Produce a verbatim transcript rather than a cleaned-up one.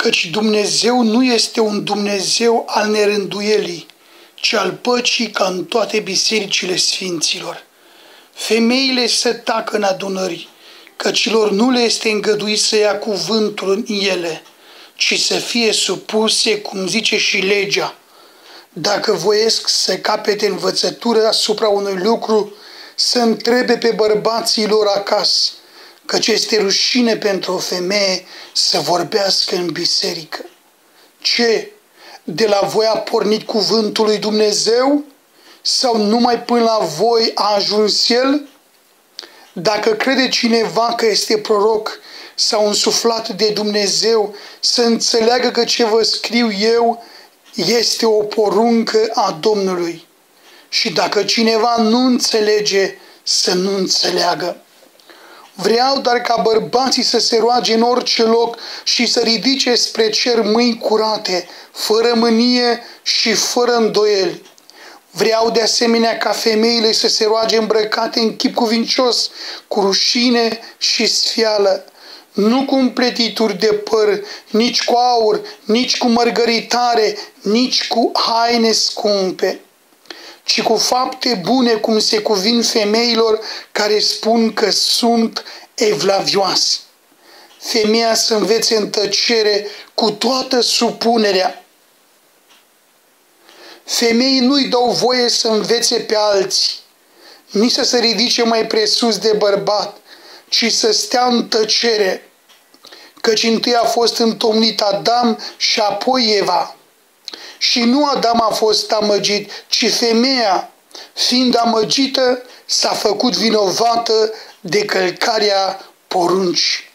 căci Dumnezeu nu este un Dumnezeu al nerânduielii, ci al păcii, ca în toate bisericile sfinților. Femeile să tacă în adunări, căci lor nu le este îngăduit să ia cuvântul în ele, ci să fie supuse, cum zice și legea. Dacă voiesc să capete învățătură asupra unui lucru, să întrebe pe bărbații lor acasă, căci este rușine pentru o femeie să vorbească în biserică. Ce? De la voi a pornit cuvântul lui Dumnezeu? Sau numai până la voi a ajuns el? Dacă crede cineva că este proroc sau însuflat de Dumnezeu, să înțeleagă că ce vă scriu eu este o poruncă a Domnului. Și dacă cineva nu înțelege, să nu înțeleagă. Vreau doar ca bărbații să se roage în orice loc și să ridice spre cer mâini curate, fără mânie și fără îndoieli. Vreau de asemenea ca femeile să se roage îmbrăcate în chip cuvincios, cu rușine și sfială, nu cu împletituri de păr, nici cu aur, nici cu mărgăritare, nici cu haine scumpe, ci cu fapte bune, cum se cuvin femeilor care spun că sunt evlavioase. Femeia să învețe în tăcere cu toată supunerea. Femeii nu-i dau voie să învețe pe alții, nici să se ridice mai presus de bărbat, ci să stea în tăcere, căci întâi a fost întomnit Adam și apoi Eva. Și nu Adam a fost amăgit, ci femeia, fiind amăgită, s-a făcut vinovată de călcarea poruncii.